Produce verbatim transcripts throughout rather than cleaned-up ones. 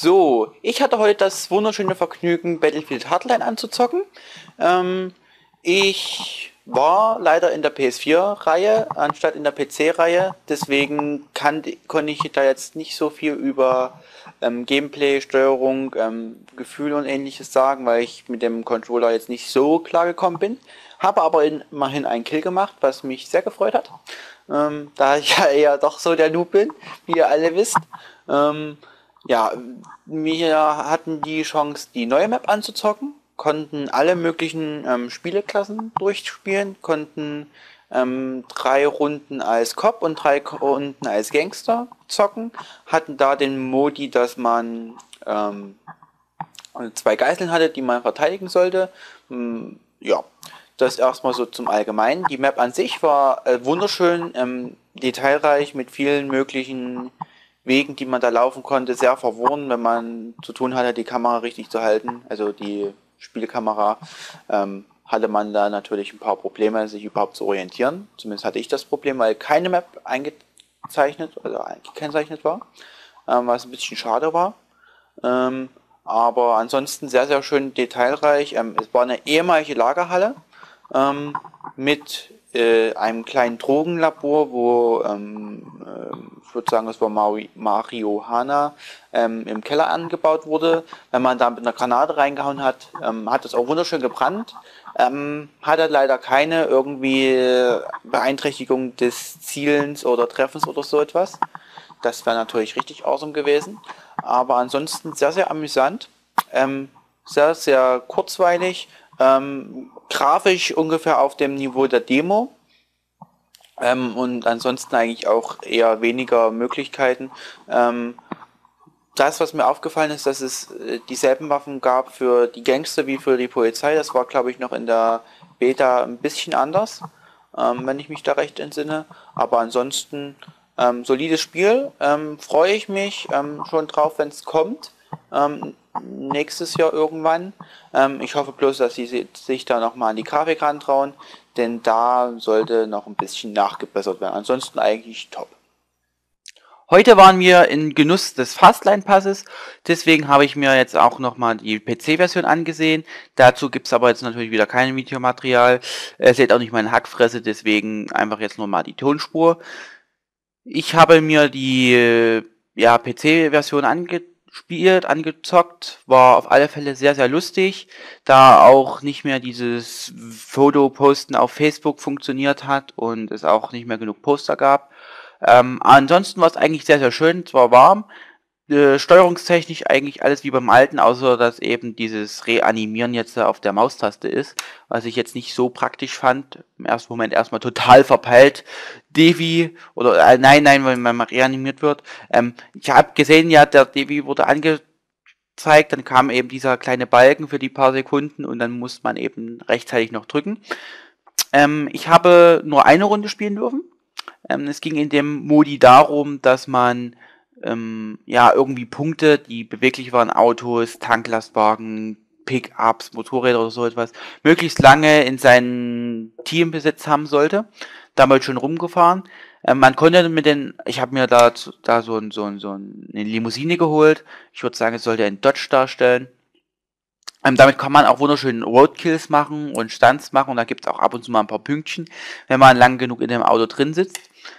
So, ich hatte heute das wunderschöne Vergnügen, Battlefield Hardline anzuzocken. Ähm, ich war leider in der P S vier Reihe anstatt in der P C-Reihe, deswegen kann, konnte ich da jetzt nicht so viel über ähm, Gameplay, Steuerung, ähm, Gefühl und ähnliches sagen, weil ich mit dem Controller jetzt nicht so klar gekommen bin. Habe aber immerhin einen Kill gemacht, was mich sehr gefreut hat, ähm, da ich ja eher doch so der Noob bin, wie ihr alle wisst. Ähm, ja, wir hatten die Chance, die neue Map anzuzocken, konnten alle möglichen ähm, Spieleklassen durchspielen, konnten ähm, drei Runden als Cop und drei Runden als Gangster zocken, hatten da den Modi, dass man ähm, zwei Geiseln hatte, die man verteidigen sollte. Hm, ja, das erstmal so zum Allgemeinen. Die Map an sich war äh, wunderschön, ähm, detailreich mit vielen möglichen Wegen, die man da laufen konnte, sehr verworren, wenn man zu tun hatte, die Kamera richtig zu halten, also die Spielkamera, ähm, hatte man da natürlich ein paar Probleme, sich überhaupt zu orientieren. Zumindest hatte ich das Problem, weil keine Map eingezeichnet, also gekennzeichnet war, ähm, was ein bisschen schade war. Ähm, aber ansonsten sehr, sehr schön detailreich. Ähm, es war eine ehemalige Lagerhalle ähm, mit äh, einem kleinen Drogenlabor, wo ähm, äh, ich würde sagen, das war Mari Marihuana ähm, im Keller angebaut wurde. Wenn man da mit einer Granate reingehauen hat, ähm, hat es auch wunderschön gebrannt. Ähm, hatte leider keine irgendwie Beeinträchtigung des Zielens oder Treffens oder so etwas. Das wäre natürlich richtig awesome gewesen. Aber ansonsten sehr, sehr amüsant. Ähm, sehr, sehr kurzweilig. Ähm, grafisch ungefähr auf dem Niveau der Demo. Ähm, und ansonsten eigentlich auch eher weniger Möglichkeiten. Ähm, das, was mir aufgefallen ist, dass es äh, dieselben Waffen gab für die Gangster wie für die Polizei. Das war, glaube ich, noch in der Beta ein bisschen anders, ähm, wenn ich mich da recht entsinne. Aber ansonsten ähm, solides Spiel. Ähm, freue ich mich ähm, schon drauf, wenn es kommt. Ähm, nächstes Jahr irgendwann. Ähm, ich hoffe bloß, dass sie sich da nochmal an die Grafik rantrauen, denn da sollte noch ein bisschen nachgebessert werden. Ansonsten eigentlich top. Heute waren wir in Genuss des Fastline-Passes, deswegen habe ich mir jetzt auch nochmal die P C-Version angesehen. Dazu gibt es aber jetzt natürlich wieder kein Videomaterial. Ihr seht auch nicht meine Hackfresse, deswegen einfach jetzt nur mal die Tonspur. Ich habe mir die äh, ja, P C-Version angespielt, angezockt, war auf alle Fälle sehr, sehr lustig, da auch nicht mehr dieses Fotoposten auf Facebook funktioniert hat und es auch nicht mehr genug Poster gab. Ähm, ansonsten war es eigentlich sehr, sehr schön, zwar warm, äh, steuerungstechnisch eigentlich alles wie beim alten, außer dass eben dieses Reanimieren jetzt auf der Maustaste ist, was ich jetzt nicht so praktisch fand. Im ersten Moment erstmal total verpeilt. Devi, oder äh, nein, nein, wenn man mal reanimiert wird. Ähm, ich habe gesehen, ja, der Devi wurde angezeigt, dann kam eben dieser kleine Balken für die paar Sekunden und dann muss man eben rechtzeitig noch drücken. Ähm, ich habe nur eine Runde spielen dürfen. Ähm, es ging in dem Modi darum, dass man ähm, ja irgendwie Punkte, die beweglich waren, Autos, Tanklastwagen, Pickups, Motorräder oder so etwas, möglichst lange in seinem Teambesitz haben sollte. Damals schon rumgefahren. Ähm, man konnte mit den, ich habe mir da, da so, ein, so, ein, so eine Limousine geholt. Ich würde sagen, es sollte ein Dodge darstellen. Ähm, damit kann man auch wunderschön Roadkills machen und Stunts machen und da gibt es auch ab und zu mal ein paar Pünktchen, wenn man lang genug in dem Auto drin sitzt.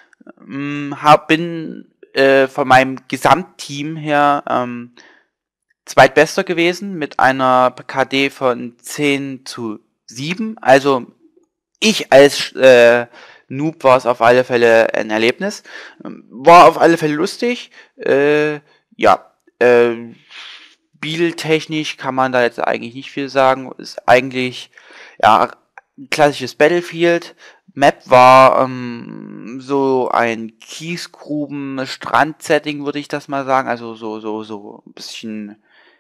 Ähm, hab, bin äh, von meinem Gesamtteam her ähm, zweitbester gewesen mit einer K D von zehn zu sieben. Also ich als äh, Noob war es auf alle Fälle ein Erlebnis. War auf alle Fälle lustig. Äh, ja, äh, Spieltechnisch kann man da jetzt eigentlich nicht viel sagen. Ist eigentlich ja ein klassisches Battlefield. Map war ähm, so ein Kiesgruben-Strand-Setting, würde ich das mal sagen. Also so so so ein bisschen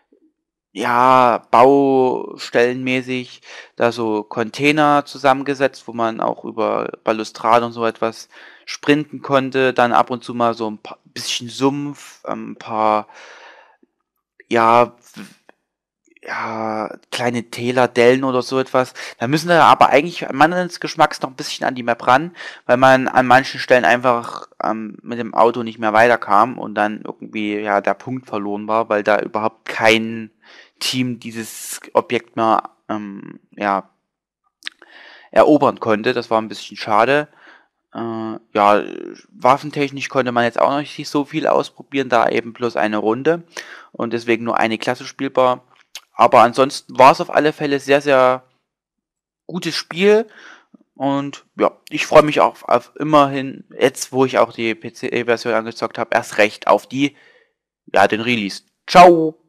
ja baustellenmäßig. Da so Container zusammengesetzt, wo man auch über Balustrade und so etwas sprinten konnte. Dann ab und zu mal so ein paar, bisschen Sumpf, ein paar ja ja, kleine Täler, Dellen oder so etwas. Da müssen wir aber eigentlich meines Geschmacks noch ein bisschen an die Map ran, weil man an manchen Stellen einfach ähm, mit dem Auto nicht mehr weiterkam und dann irgendwie ja der Punkt verloren war, weil da überhaupt kein Team dieses Objekt mehr ähm, ja, erobern konnte. Das war ein bisschen schade. Äh, ja, waffentechnisch konnte man jetzt auch noch nicht so viel ausprobieren, da eben bloß eine Runde und deswegen nur eine Klasse spielbar. Aber ansonsten war es auf alle Fälle sehr, sehr gutes Spiel und ja, ich freue mich auch auf immerhin, jetzt wo ich auch die P C-Version angezockt habe, erst recht auf die, ja, den Release. Ciao!